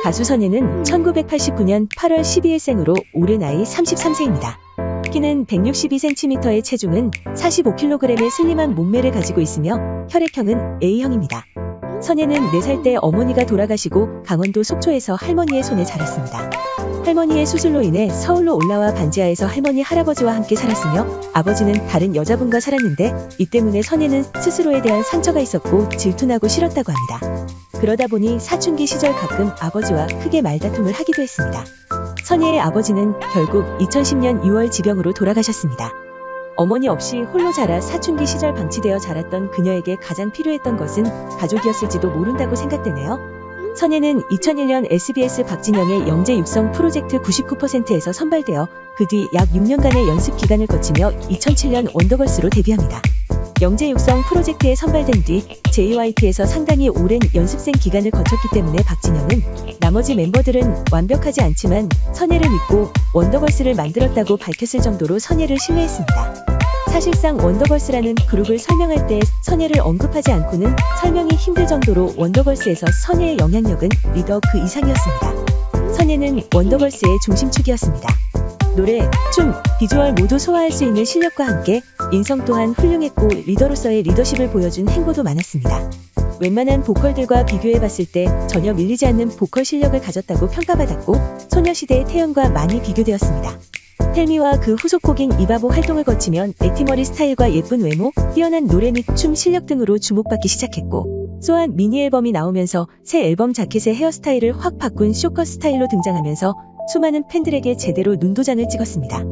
가수 선예는 1989년 8월 12일생으로 올해 나이 33세입니다. 키는 162cm의 체중은 45kg의 슬림한 몸매를 가지고 있으며 혈액형은 A형입니다. 선예는 4살 때 어머니가 돌아가시고 강원도 속초에서 할머니의 손에 자랐습니다. 할머니의 수술로 인해 서울로 올라와 반지하에서 할머니 할아버지와 함께 살았으며 아버지는 다른 여자분과 살았는데 이 때문에 선예는 스스로에 대한 상처가 있었고 질투나고 싫었다고 합니다. 그러다 보니 사춘기 시절 가끔 아버지와 크게 말다툼을 하기도 했습니다. 선예의 아버지는 결국 2010년 6월 지병으로 돌아가셨습니다. 어머니 없이 홀로 자라 사춘기 시절 방치되어 자랐던 그녀에게 가장 필요했던 것은 가족이었을지도 모른다고 생각되네요. 선예는 2001년 SBS 박진영의 영재 육성 프로젝트 99%에서 선발되어 그 뒤 약 6년간의 연습 기간을 거치며 2007년 원더걸스로 데뷔합니다. 영재 육성 프로젝트에 선발된 뒤 JYP에서 상당히 오랜 연습생 기간을 거쳤기 때문에 박진영은 나머지 멤버들은 완벽하지 않지만 선예를 믿고 원더걸스를 만들었다고 밝혔을 정도로 선예를 신뢰했습니다. 사실상 원더걸스라는 그룹을 설명할 때 선예를 언급하지 않고는 설명이 힘들 정도로 원더걸스에서 선예의 영향력은 리더 그 이상이었습니다. 선예는 원더걸스의 중심축이었습니다. 노래, 춤, 비주얼 모두 소화할 수 있는 실력과 함께 인성 또한 훌륭했고 리더로서의 리더십을 보여준 행보도 많았습니다. 웬만한 보컬들과 비교해봤을 때 전혀 밀리지 않는 보컬 실력을 가졌다고 평가받았고 소녀시대의 태연과 많이 비교되었습니다. 텔미와 그 후속곡인 이바보 활동을 거치면 액티머리 스타일과 예쁜 외모, 뛰어난 노래 및 춤 실력 등으로 주목받기 시작했고 또한 미니 앨범이 나오면서 새 앨범 자켓의 헤어스타일을 확 바꾼 쇼컷 스타일로 등장하면서 수많은 팬들에게 제대로 눈도장을 찍었습니다.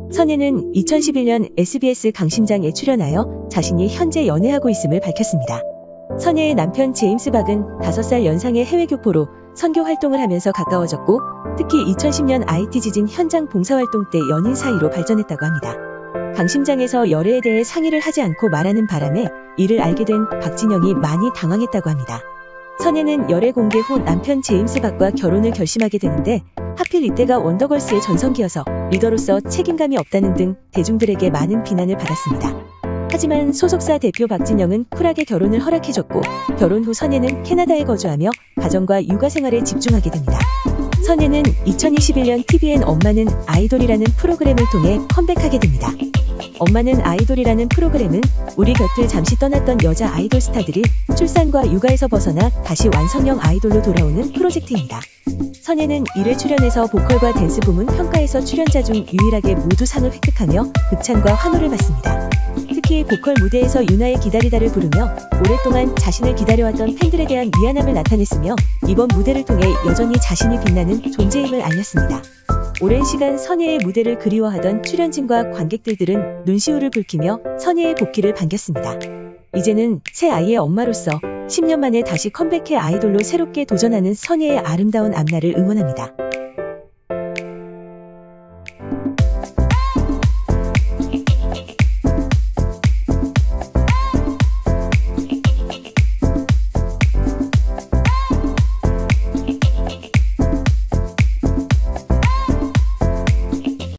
선예는 2011년 SBS 강심장에 출연하여 자신이 현재 연애하고 있음을 밝혔습니다. 선예의 남편 제임스 박은 5살 연상의 해외 교포로 선교 활동을 하면서 가까워졌고 특히 2010년 IT 지진 현장 봉사활동 때 연인 사이로 발전했다고 합니다. 강심장에서 열애에 대해 상의를 하지 않고 말하는 바람에 이를 알게 된 박진영이 많이 당황했다고 합니다. 선예는 열애 공개 후 남편 제임스 박과 결혼을 결심하게 되는데 하필 이때가 원더걸스의 전성기여서 리더로서 책임감이 없다는 등 대중들에게 많은 비난을 받았습니다. 하지만 소속사 대표 박진영은 쿨하게 결혼을 허락해줬고 결혼 후 선예는 캐나다에 거주하며 가정과 육아 생활에 집중하게 됩니다. 선예는 2021년 TVN 엄마는 아이돌이라는 프로그램을 통해 컴백하게 됩니다. 엄마는 아이돌이라는 프로그램은 우리 곁을 잠시 떠났던 여자 아이돌 스타들이 출산과 육아에서 벗어나 다시 완성형 아이돌로 돌아오는 프로젝트입니다. 선예는 1회 출연에서 보컬과 댄스 부문 평가에서 출연자 중 유일하게 모두 상을 획득하며 극찬과 환호를 받습니다. 특히 보컬 무대에서 유나의 기다리다를 부르며 오랫동안 자신을 기다려왔던 팬들에 대한 미안함을 나타냈으며 이번 무대를 통해 여전히 자신이 빛나는 존재임을 알렸습니다. 오랜 시간 선예의 무대를 그리워하던 출연진과 관객들은 눈시울을 붉히며 선예의 복귀를 반겼습니다. 이제는 새 아이의 엄마로서 10년 만에 다시 컴백해 아이돌로 새롭게 도전하는 선예의 아름다운 앞날을 응원합니다.